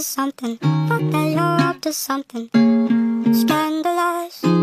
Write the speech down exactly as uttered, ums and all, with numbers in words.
to something. Fuck that you're up to something scandalous.